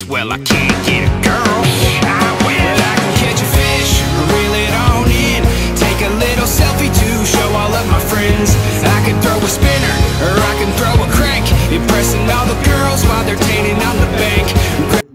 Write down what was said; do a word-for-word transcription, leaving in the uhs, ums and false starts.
well, I can't get a girl. I will. But I can catch a fish, reel it on in, take a little selfie to show all of my friends. I can throw a spinner, or I can throw a crank, impressing all the girls while they're tanning on the bank.